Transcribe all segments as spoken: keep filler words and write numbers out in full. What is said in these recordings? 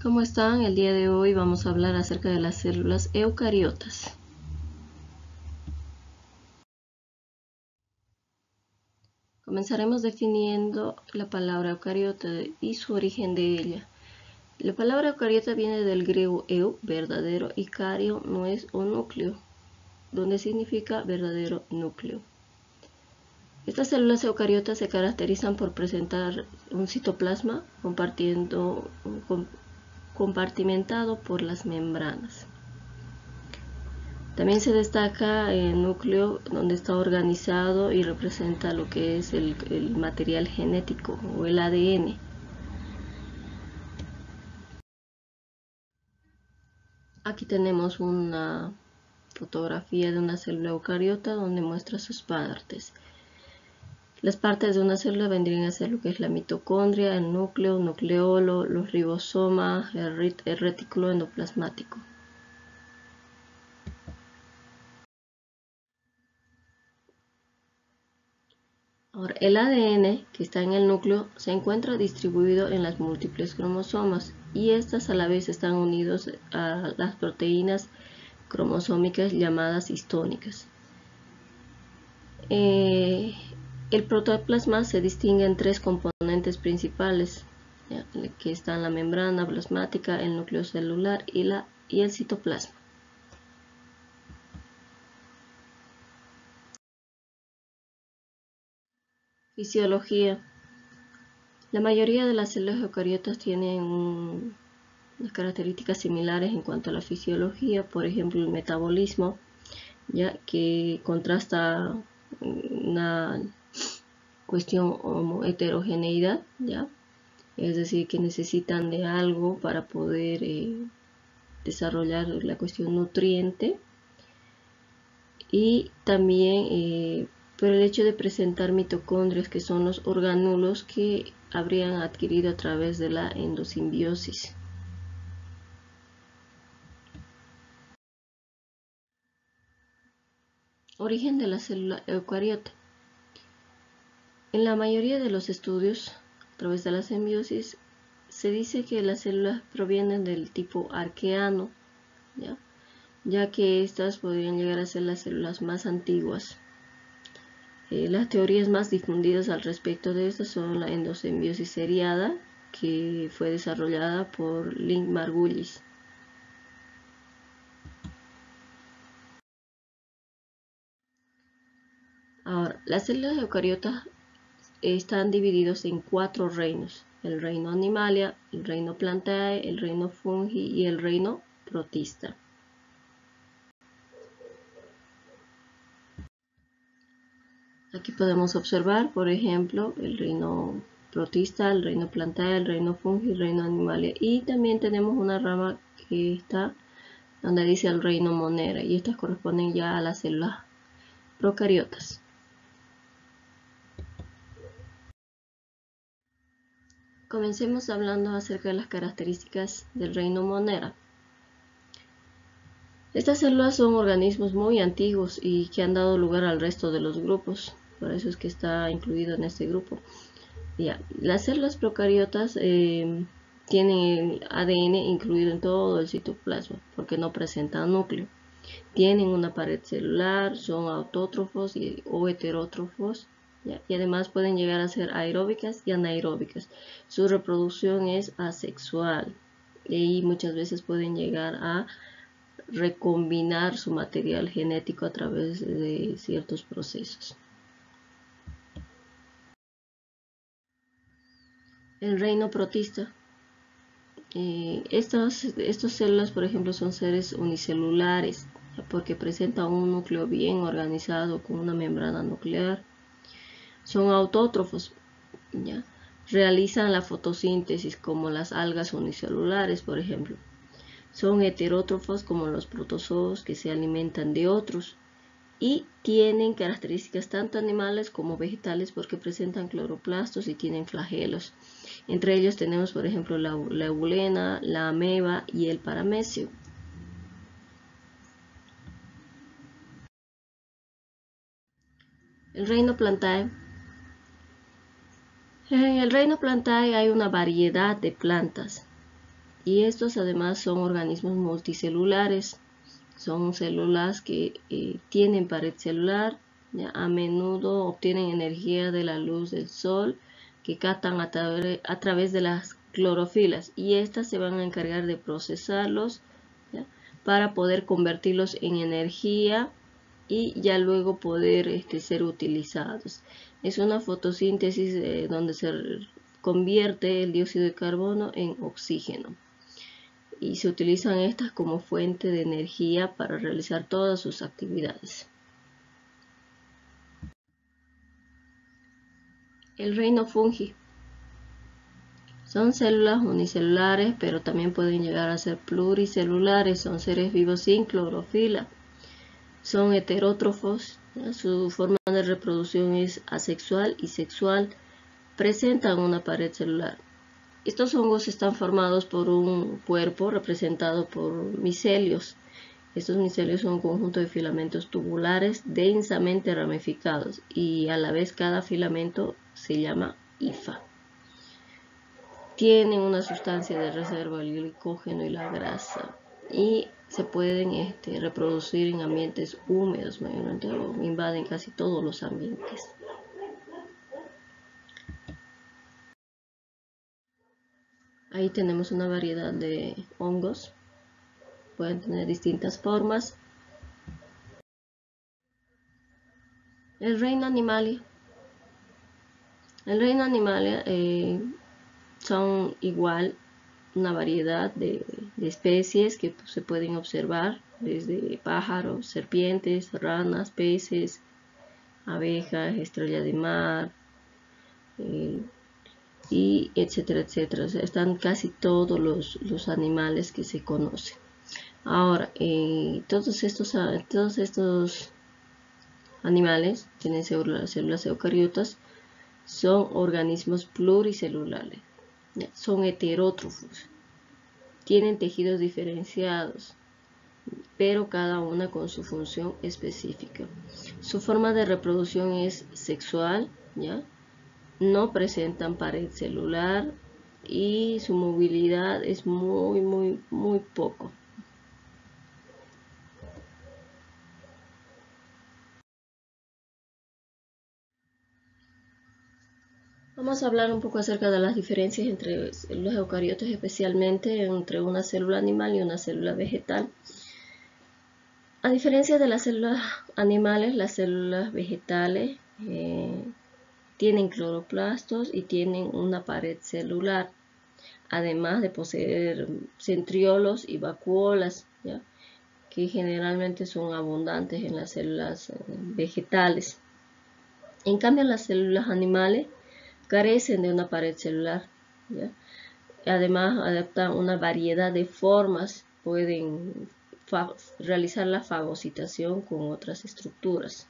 ¿Cómo están? El día de hoy vamos a hablar acerca de las células eucariotas. Comenzaremos definiendo la palabra eucariota y su origen de ella. La palabra eucariota viene del griego eu, verdadero, y cario, nuez o núcleo, donde significa verdadero núcleo. Estas células eucariotas se caracterizan por presentar un citoplasma compartiendo, compartimentado por las membranas. También se destaca el núcleo, donde está organizado y representa lo que es el, el material genético o el A D N. Aquí tenemos una fotografía de una célula eucariota donde muestra sus partes. Las partes de una célula vendrían a ser lo que es la mitocondria, el núcleo, nucleolo, los ribosomas, el, el retículo endoplasmático. Ahora, el A D N que está en el núcleo se encuentra distribuido en las múltiples cromosomas y estas a la vez están unidos a las proteínas cromosómicas llamadas histónicas. Eh, el protoplasma se distingue en tres componentes principales, ¿ya? Que están la membrana plasmática, el núcleo celular y, la, y el citoplasma. Fisiología. La mayoría de las células eucariotas tienen un, unas características similares en cuanto a la fisiología, por ejemplo el metabolismo, ya que contrasta una cuestión como heterogeneidad, ya, es decir, que necesitan de algo para poder eh, desarrollar la cuestión nutriente, y también eh, por el hecho de presentar mitocondrias, que son los organulos que habrían adquirido a través de la endosimbiosis. Origen de la célula eucariota. En la mayoría de los estudios a través de la simbiosis se dice que las células provienen del tipo arqueano, ¿ya? ya que estas podrían llegar a ser las células más antiguas. Eh, las teorías más difundidas al respecto de estas son la endosimbiosis seriada, que fue desarrollada por Lynn Margulis. Ahora, las células eucariotas están divididos en cuatro reinos: el reino Animalia, el reino Plantae, el reino Fungi y el reino Protista. Aquí podemos observar, por ejemplo, el reino Protista, el reino Plantae, el reino Fungi, el reino Animalia, y también tenemos una rama que está donde dice el reino Monera, y estas corresponden ya a las células procariotas. Comencemos hablando acerca de las características del reino Monera. Estas células son organismos muy antiguos y que han dado lugar al resto de los grupos, por eso es que está incluido en este grupo. Ya, las células procariotas eh, tienen el A D N incluido en todo el citoplasma porque no presentan núcleo. Tienen una pared celular, son autótrofos y, o heterótrofos, ¿ya? Y además pueden llegar a ser aeróbicas y anaeróbicas. Su reproducción es asexual y muchas veces pueden llegar a recombinar su material genético a través de ciertos procesos. El reino protista. Eh, estas, estas células, por ejemplo, son seres unicelulares, porque presentan un núcleo bien organizado con una membrana nuclear. Son autótrofos, ¿ya? Realizan la fotosíntesis como las algas unicelulares, por ejemplo. Son heterótrofos como los protozoos, que se alimentan de otros, y tienen características tanto animales como vegetales porque presentan cloroplastos y tienen flagelos. Entre ellos tenemos, por ejemplo, la, la eulena, la ameba y el paramecio. El reino Plantae. En el reino Plantae hay una variedad de plantas, Y estos además son organismos multicelulares, son células que eh, tienen pared celular, ¿ya? A menudo obtienen energía de la luz del sol que captan a, tra a través de las clorofilas, y estas se van a encargar de procesarlos, ¿ya? Para poder convertirlos en energía y ya luego poder este, ser utilizados. Es una fotosíntesis eh, donde se convierte el dióxido de carbono en oxígeno, y se utilizan estas como fuente de energía para realizar todas sus actividades. El reino fungi. Son células unicelulares, pero también pueden llegar a ser pluricelulares. Son seres vivos sin clorofila. Son heterótrofos. ¿Ya? Su forma de reproducción es asexual y sexual. Presentan una pared celular. Estos hongos están formados por un cuerpo representado por micelios. Estos micelios son un conjunto de filamentos tubulares densamente ramificados, y a la vez cada filamento se llama hifa. Tienen una sustancia de reserva, el glicógeno y la grasa, y se pueden este, reproducir en ambientes húmedos, mayormente invaden casi todos los ambientes. Ahí tenemos una variedad de hongos, pueden tener distintas formas. El reino Animalia. El reino Animalia eh, son igual una variedad de, de especies que pues, se pueden observar, desde pájaros, serpientes, ranas, peces, abejas, estrella de mar, eh, y etcétera, etcétera. O sea, están casi todos los, los animales que se conocen. Ahora, eh, todos estos, todos estos animales tienen células, células eucariotas, son organismos pluricelulares, son heterótrofos, tienen tejidos diferenciados, pero cada una con su función específica. Su forma de reproducción es sexual, ¿ya? No presentan pared celular y su movilidad es muy, muy, muy poco. Vamos a hablar un poco acerca de las diferencias entre los eucariotas, especialmente entre una célula animal y una célula vegetal. A diferencia de las células animales, las células vegetales eh, tienen cloroplastos y tienen una pared celular, además de poseer centriolos y vacuolas, ¿ya? Que generalmente son abundantes en las células eh, vegetales. En cambio, las células animales carecen de una pared celular, ¿ya? Además, adaptan una variedad de formas, pueden realizar la fagocitación con otras estructuras.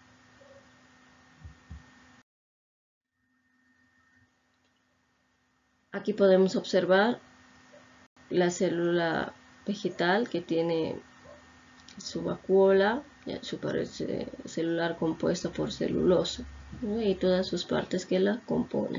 Aquí podemos observar la célula vegetal que tiene su vacuola, su pared celular compuesta por celulosa, ¿no? Y todas sus partes que la componen.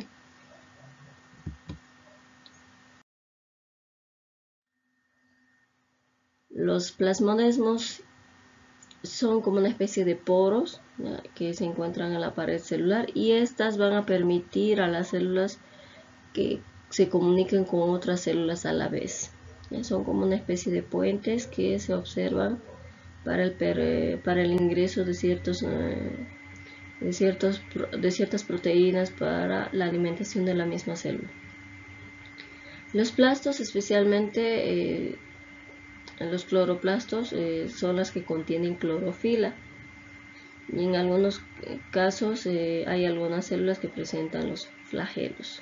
Los plasmodesmos son como una especie de poros, ¿ya? Que se encuentran en la pared celular, y estas van a permitir a las células que se comuniquen con otras células a la vez. ¿Ya? Son como una especie de puentes que se observan para el, para el ingreso de, ciertos, de, ciertos, de ciertas proteínas para la alimentación de la misma célula. Los plastos, especialmente eh, los cloroplastos, eh, son las que contienen clorofila, y en algunos casos eh, hay algunas células que presentan los flagelos.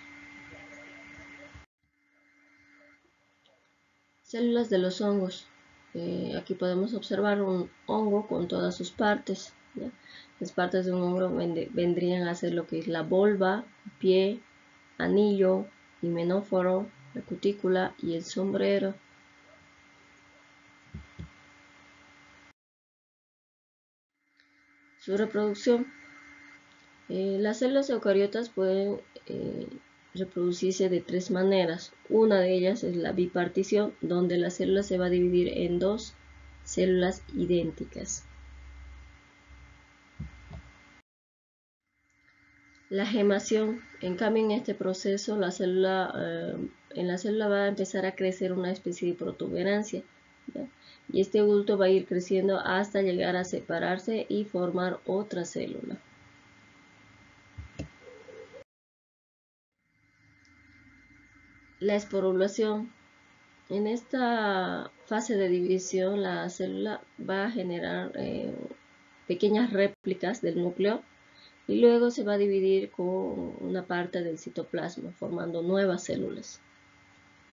Células de los hongos. Eh, aquí podemos observar un hongo con todas sus partes, ¿ya? Las partes de un hongo vendrían a ser lo que es la volva, pie, anillo, himenóforo, la cutícula y el sombrero. Su reproducción. Eh, las células eucariotas pueden eh, reproducirse de tres maneras. Una de ellas es la bipartición, donde la célula se va a dividir en dos células idénticas. La gemación, en cambio, en este proceso la célula, eh, en la célula va a empezar a crecer una especie de protuberancia, ¿ya? Y este bulto va a ir creciendo hasta llegar a separarse y formar otra célula. La esporulación. En esta fase de división la célula va a generar eh, pequeñas réplicas del núcleo y luego se va a dividir con una parte del citoplasma formando nuevas células.